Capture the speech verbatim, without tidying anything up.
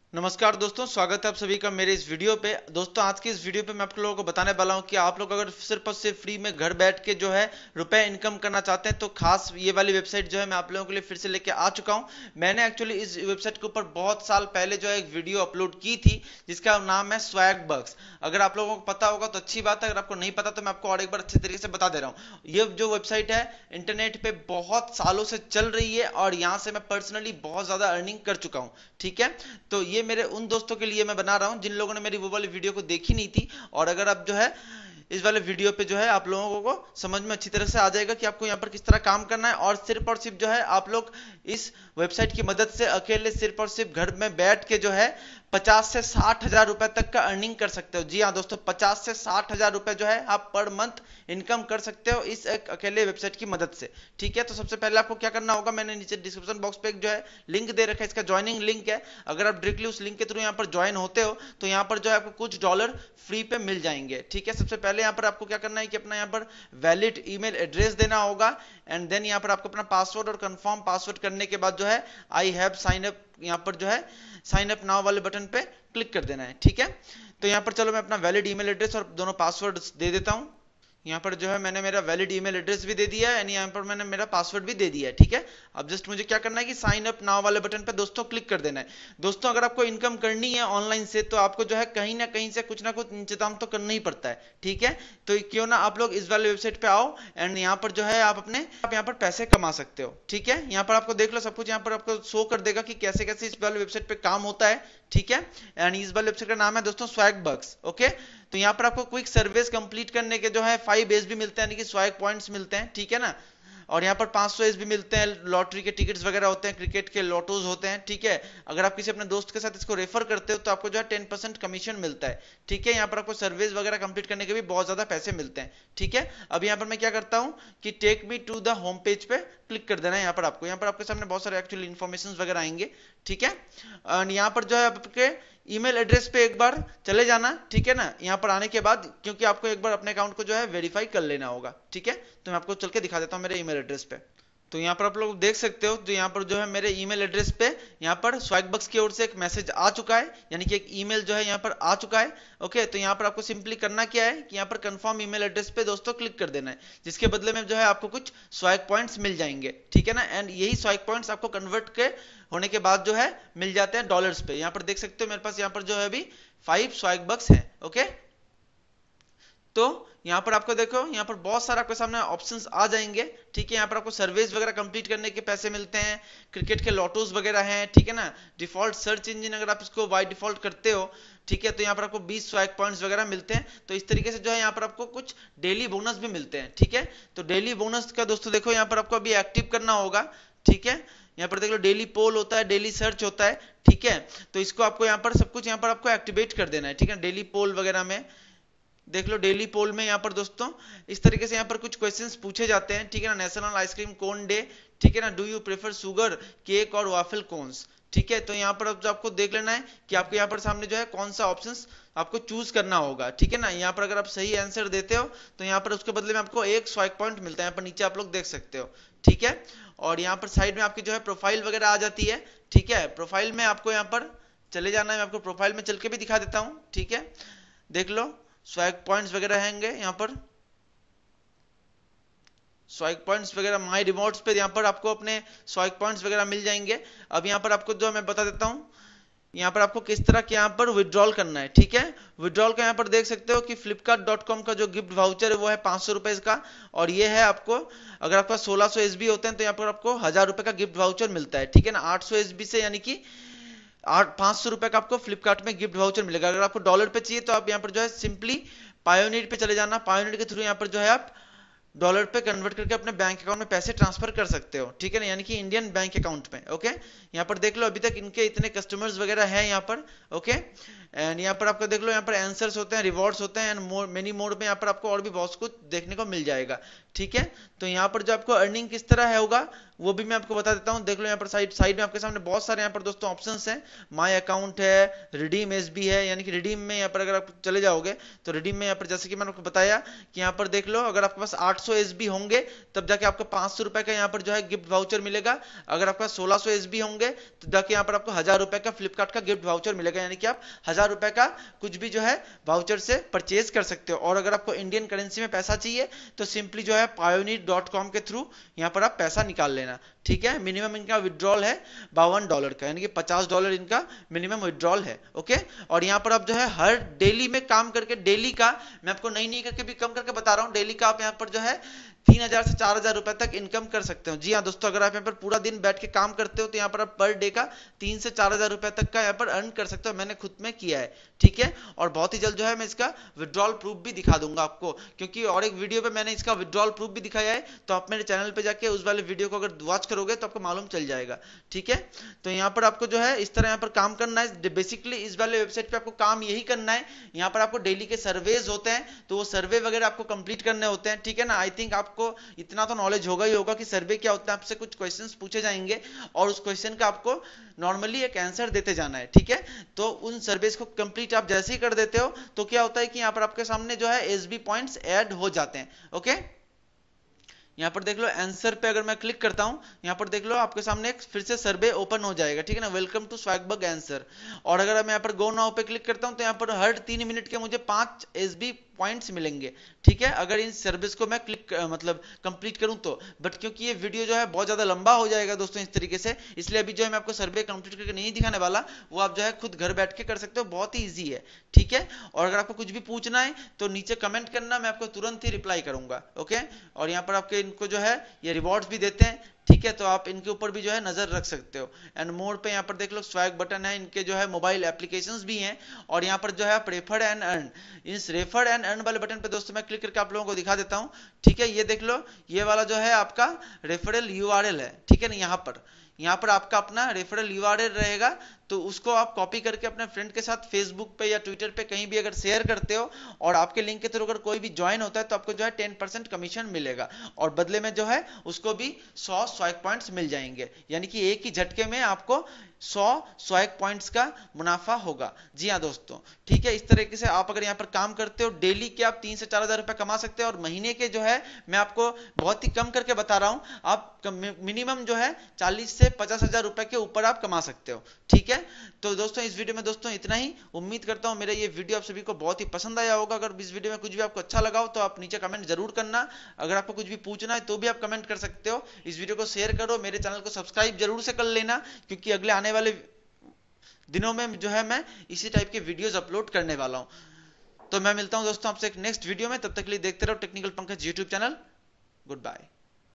नमस्कार दोस्तों, स्वागत है आप सभी का मेरे इस वीडियो पे। दोस्तों, आज की इस वीडियो पे मैं आप लोगों को बताने वाला हूँ कि आप लोग अगर सिर्फ और सिर्फ फ्री में घर बैठ के जो है रुपए इनकम करना चाहते हैं तो खास ये वाली वेबसाइट जो है मैं आप लोगों के लिए फिर से लेके आ चुका हूँ। मैंने एक्चुअली इस वेबसाइट के ऊपर बहुत साल पहले जो है एक वीडियो अपलोड की थी जिसका नाम है स्वैग बक्स। अगर आप लोगों को पता होगा तो अच्छी बात है, अगर आपको नहीं पता तो मैं आपको और एक बार अच्छे तरीके से बता दे रहा हूँ। ये जो वेबसाइट है इंटरनेट पे बहुत सालों से चल रही है और यहाँ से मैं पर्सनली बहुत ज्यादा अर्निंग कर चुका हूँ। ठीक है, तो ये मेरे उन दोस्तों के लिए मैं बना रहा हूं जिन लोगों ने मेरी वो वाली वीडियो को देखी नहीं थी। और अगर आप जो है इस वाले वीडियो पे जो है आप लोगों को समझ में अच्छी तरह से आ जाएगा कि आपको यहाँ पर किस तरह काम करना है। और सिर्फ और सिर्फ जो है आप लोग इस वेबसाइट की मदद से अकेले सिर्फ और सिर्फ घर में बैठ के जो है पचास से साठ हजार रुपए तक का अर्निंग कर सकते हो। जी हाँ दोस्तों, पचास से साठ हजार रुपए जो है आप पर मंथ इनकम कर सकते हो इस एक अकेले वेबसाइट की मदद से। ठीक है, तो सबसे पहले आपको क्या करना होगा, मैंने नीचे डिस्क्रिप्शन बॉक्स पे एक जो है लिंक दे रखा है, इसका ज्वाइनिंग लिंक है। अगर आप डायरेक्टली उस लिंक के थ्रू यहाँ पर ज्वाइन होते हो तो यहाँ पर जो है आपको कुछ डॉलर फ्री पे मिल जाएंगे। ठीक है, सबसे पहले यहाँ पर आपको क्या करना है कि अपना यहाँ पर वैलिड ईमेल एड्रेस देना होगा एंड देन यहाँ पर आपको अपना पासवर्ड और कंफर्म पासवर्ड करने के बाद जो है आई हैव साइन अप यहाँ पर जो है साइन अप नाउ वाले बटन पे क्लिक कर देना है। ठीक है, तो यहाँ पर चलो मैं अपना वैलिड ईमेल एड्रेस और दोनों पासवर्ड दे देता हूँ। यहाँ पर जो है मैंने मेरा वैलिड ईमेल एड्रेस भी दे दिया है एंड यहाँ पर मैंने मेरा पासवर्ड भी दे दिया है। ठीक है, अब जस्ट मुझे क्या करना है कि साइन अप नाउ वाले बटन पे दोस्तों क्लिक कर देना है। दोस्तों, अगर आपको इनकम करनी है ऑनलाइन से तो आपको जो है कहीं ना कहीं से कुछ ना कुछ इंतजाम तो करना ही पड़ता है। ठीक है, तो क्यों ना आप लोग इस वाले वेबसाइट पे आओ एंड यहाँ पर जो है आप अपने आप यहाँ पर पैसे कमा सकते हो। ठीक है, यहाँ पर आपको देख लो सब कुछ यहाँ पर आपको शो कर देगा कि कैसे कैसे इस वाले वेबसाइट पे काम होता है। ठीक है, एंड इस वाले वेबसाइट का नाम है दोस्तों स्वैग बक्स। ओके, तो यहाँ पर आपको क्विक सर्विस कंप्लीट करने के जो है फाइव एस भी मिलते हैं, यानी कि स्वैग पॉइंट्स मिलते हैं। ठीक है ना, और यहाँ पर पाँच सौ एस भी मिलते हैं, लॉटरी के टिकट्स वगैरह होते हैं, क्रिकेट के लॉटोज होते हैं। ठीक है, अगर आप किसी अपने दोस्त के साथ इसको रेफर करते हो तो आपको जो है टेन परसेंट कमीशन मिलता है। ठीक है, यहाँ पर आपको सर्विस वगैरह कंप्लीट करने के भी बहुत ज्यादा पैसे मिलते हैं। ठीक है, अब यहाँ पर मैं क्या करता हूँ कि take me to the home page पे क्लिक कर देना है। यहाँ पर आपको यहाँ पर आपके सामने बहुत सारे एक्चुअली इन्फॉर्मेशन वगैरह आएंगे। ठीक है, और यहाँ पर जो है आपके ईमेल एड्रेस पे एक बार चले जाना। ठीक है ना, यहाँ पर आने के बाद क्योंकि आपको एक बार अपने अकाउंट को जो है वेरीफाई कर लेना होगा। ठीक है, तो मैं आपको चल के दिखा देता हूँ मेरे ईमेल एड्रेस पे। तो यहाँ पर आप लोग देख सकते हो, तो यहाँ पर जो है मेरे ईमेल एड्रेस पे यहाँ पर स्वैग बक्स की ओर से एक मैसेज आ चुका है, यानी कि एक ईमेल जो है यहाँ पर आ चुका है। ओके, तो यहाँ पर आपको सिंपली करना क्या है कि यहाँ पर कंफर्म ईमेल एड्रेस पे दोस्तों क्लिक कर देना है, जिसके बदले में जो है आपको कुछ स्वैग पॉइंट्स मिल जाएंगे। ठीक है ना, एंड यही स्वैग पॉइंट्स आपको कन्वर्ट के होने के बाद जो है मिल जाते हैं डॉलर्स पे। यहाँ पर देख सकते हो मेरे पास यहाँ पर जो है अभी फाइव स्वैग बक्स है। ओके, तो यहाँ पर आपको देखो यहाँ पर बहुत सारा आपके सामने ऑप्शंस आ जाएंगे। ठीक है, यहाँ पर आपको सर्वेज वगैरह कंप्लीट करने के पैसे मिलते हैं, क्रिकेट के लॉटोज वगैरह हैं। ठीक है ना, डिफॉल्ट सर्च इंजन अगर आप इसको बाय डिफॉल्ट करते हो, ठीक है, तो यहाँ पर आपको बीस स्वैग पॉइंट्स वगैरह मिलते हैं। तो इस तरीके से जो है यहाँ पर आपको कुछ डेली बोनस भी मिलते हैं। ठीक है, तो डेली बोनस का दोस्तों देखो यहाँ पर आपको अभी एक्टिव करना होगा। ठीक है, यहाँ पर देख लो डेली पोल होता है, डेली सर्च होता है। ठीक है, तो इसको आपको यहाँ पर सब कुछ यहाँ पर आपको एक्टिवेट कर देना है। ठीक है, डेली पोल वगैरह में देख लो, डेली पोल में यहाँ पर दोस्तों इस तरीके से यहाँ पर कुछ क्वेश्चंस पूछे जाते हैं। ठीक है ना, नेशनल आइसक्रीम कोन डे। ठीक है ना, do you prefer sugar cake और वाफल कोन्स। ठीक है, तो यहाँ पर अब आपको देख लेना है कि आपको यहाँ पर सामने जो है कौन सा ऑप्शंस आपको चूज करना होगा। ठीक है ना, यहाँ पर अगर आप सही आंसर देते हो तो यहाँ पर उसके बदले में आपको एक स्वैग पॉइंट मिलता है, यहाँ पर नीचे आप लोग देख सकते हो। ठीक है, और यहाँ पर साइड में आपकी जो है प्रोफाइल वगैरह आ जाती है। ठीक है, प्रोफाइल में आपको यहाँ पर चले जाना है, मैं आपको प्रोफाइल में चल के भी दिखा देता हूँ। ठीक है, देख लो स्वैग पॉइंट्स वगैरह हैंगे यहाँ पर, स्वैग पॉइंट्स वगैरह माय रिवॉर्ड्स पे यहाँ पर आपको अपने स्वैग पॉइंट्स वगैरह मिल जाएंगे। अब यहाँ पर आपको जो मैं बता देता हूँ यहाँ पर आपको किस तरह के यहाँ पर विड्रॉल करना है। ठीक है, विड्रॉल का यहाँ पर देख सकते हो कि फ्लिपकार्ट डॉट कॉम का जो गिफ्ट वाउचर है वो है पांच सौ रुपए का, और ये है आपको अगर आपका सोलह सौ एस बी होते हैं तो यहाँ पर आपको हजार रुपए का गिफ्ट वाउचर मिलता है। ठीक है ना, आठ सौ एस बी से यानी कि आठ पांच सौ रुपए का आपको फ्लिपकार्ट में गिफ्ट वाउचर मिलेगा। अगर आपको डॉलर पे चाहिए तो आप यहाँ पर जो है सिंपली पायोनियर पे चले जाना, पायोनियर के थ्रू यहाँ पर जो है आप डॉलर पे कन्वर्ट करके अपने बैंक अकाउंट में पैसे ट्रांसफर कर सकते हो। ठीक है ना, यानी कि इंडियन बैंक अकाउंट में। ओके, यहाँ पर देख लो अभी तक इनके इतने कस्टमर्स वगैरह हैं यहाँ पर। ओके, एंड यहाँ पर आपको देख लो यहाँ पर आंसर्स होते हैं, रिवॉर्ड्स होते हैं एंड मोर मेनी मोर में यहाँ पर आपको और भी बहुत कुछ देखने को मिल जाएगा। ठीक है। तो यहाँ पर जो आपको अर्निंग किस तरह है होगा वो भी मैं आपको बता देता हूँ। देख लो यहाँ पर साइड साइड में आपके सामने बहुत सारे यहाँ पर दोस्तों ऑप्शंस हैं। माय अकाउंट है, रिडीम एसबी है, यानी कि रिडीम में यहाँ पर अगर आप चले जाओगे तो रिडीम में यहाँ पर जैसे कि मैंने आपको बताया कि यहाँ पर देख लो अगर आपके पास आठ सौ एसबी होंगे तब जाके आपको पाँच सौ रुपए का यहाँ पर जो है गिफ्ट वाउचर मिलेगा। अगर आपके पास सोलह सौ एसबी होंगे तो जाके यहाँ पर आपको हजार रुपए का फ्लिपकार्ट का गिफ्ट वाउचर मिलेगा, यानी कि आप हजार रुपए का कुछ भी जो है वाउचर से परचेज कर सकते हो। और अगर आपको इंडियन करेंसी में पैसा चाहिए तो सिंपली जो है पायोनियर डॉट कॉम के थ्रू यहाँ पर आप पैसा निकाल लेना, ठीक है। मिनिमम इनका विड्रॉल है बावन डॉलर का, यानी कि पचास डॉलर इनका मिनिमम विड्रॉल है, ओके। और यहाँ पर आप जो है हर डेली में काम करके, डेली का मैं आपको नई नई करके भी कम करके बता रहा हूँ, डेली का आप यहाँ पर जो है तीन हजार से चार हजार रुपए तक इनकम कर सकते हो। जी हाँ दोस्तों, अगर आप यहाँ पर पूरा दिन बैठ के काम करते हो तो यहाँ पर आप पर डे का तीन से चार हजार रुपए तक का यहाँ पर अर्न कर सकते हो। मैंने खुद में किया है, ठीक है। और बहुत ही जल्द जो है मैं इसका विड्रॉल प्रूफ भी दिखा दूंगा आपको, क्योंकि और एक वीडियो पे मैंने इसका विड्रॉल प्रूफ भी दिखाया है, तो आप मेरे चैनल पे जाके उस वाले वीडियो को अगर वॉच करोगे तो आपको मालूम चल जाएगा, ठीक है। तो यहाँ पर आपको जो है इस तरह यहाँ पर काम करना है। बेसिकली इस वाले वेबसाइट पे आपको काम यही करना है। यहाँ पर आपको डेली के सर्वेज होते हैं तो वो सर्वे वगैरह आपको कंप्लीट करने होते हैं, ठीक है ना। आई थिंक आपको इतना तो नॉलेज होगा ही होगा कि सर्वे क्या होता है। आपसे कुछ क्वेश्चंस पूछे जाएंगे और उस क्वेश्चन का आपको नॉर्मली एक आंसर देते जाना है, ठीक है। तो उन सर्वेस को कंप्लीट आप जैसे ही कर देते हो तो क्या होता है कि यहाँ पर आपके सामने जो है एसबी पॉइंट्स ऐड हो जाते हैं, ओके। यहाँ पर देख लो आंसर पे अगर मैं क्लिक करता हूँ, यहाँ पर देख लो आपके सामने एक फिर से सर्वे ओपन हो जाएगा, ठीक है ना। Welcome to Swagbucks answer. और अगर मैं यहाँ पर गो नाउ पे क्लिक करता हूँ तो यहाँ पर हर तीन मिनट के मुझे पांच एसबी पॉइंट्स मिलेंगे, ठीक है, अगर इन सर्विस को मैं क्लिक मतलब कंप्लीट करूं तो। बट क्योंकि ये वीडियो जो है बहुत ज्यादा लंबा हो जाएगा दोस्तों इस तरीके से, इसलिए अभी जो है मैं आपको सर्वे कंप्लीट करके नहीं दिखाने वाला, वो आप जो है खुद घर बैठ के कर सकते हो, बहुत ही ईजी है, ठीक है। और अगर आपको कुछ भी पूछना है तो नीचे कमेंट करना, मैं आपको तुरंत ही रिप्लाई करूंगा, ओके। और यहाँ पर आपके इनको जो है ये रिवॉर्ड्स भी देते हैं, ठीक है, तो आप इनके ऊपर भी जो है नजर रख सकते हो। एंड मोर पे यहाँ पर देख लो स्वैग बटन है, इनके जो है मोबाइल एप्लीकेशंस भी हैं। और यहाँ पर जो है रेफर एंड अर्न, इस रेफर एंड अर्न वाले बटन पे दोस्तों मैं क्लिक करके आप लोगों को दिखा देता हूँ, ठीक है। ये देख लो, ये वाला जो है आपका रेफरल यूआरएल है, ठीक है ना। यहाँ पर यहाँ पर आपका अपना रेफरल यूआरएल रहेगा, तो उसको आप कॉपी करके अपने फ्रेंड के साथ फेसबुक पे या ट्विटर पे कहीं भी अगर शेयर करते हो और आपके लिंक के थ्रू अगर कोई भी ज्वाइन होता है तो आपको जो है टेन परसेंट कमीशन मिलेगा। और बदले में जो है उसको भी सौ स्वैग पॉइंट्स मिल जाएंगे, यानी कि एक ही झटके में आपको सौ स्वैग पॉइंट्स का मुनाफा होगा। जी हाँ दोस्तों, ठीक है। इस तरीके से आप अगर यहाँ पर काम करते हो डेली के आप तीन से चार हजार रुपए कमा सकते हो। और महीने के जो है मैं आपको बहुत ही कम करके बता रहा हूँ, आप मिनिमम जो है चालीस से पचास हजार रुपए के ऊपर आप कमा सकते हो, ठीक है। तो दोस्तों इस वीडियो में दोस्तों इतना ही। उम्मीद करता हूँ मेरा ये वीडियो आप सभी को बहुत ही पसंद आया होगा। अगर इस वीडियो में कुछ भी आपको अच्छा लगा हो तो आप नीचे कमेंट जरूर करना। अगर आपको कुछ भी पूछना है तो भी आप कमेंट कर सकते हो। इस वीडियो को शेयर करो, मेरे चैनल को सब्सक्राइब जरूर से कर लेना, क्योंकि अगले आने वाले दिनों में जो है मैं इसी टाइप के वीडियोस अपलोड करने वाला हूं। तो मैं मिलता हूं दोस्तों आपसे एक नेक्स्ट वीडियो में, तब तक के लिए देखते रहो technical Pankaj YouTube channel. Good bye.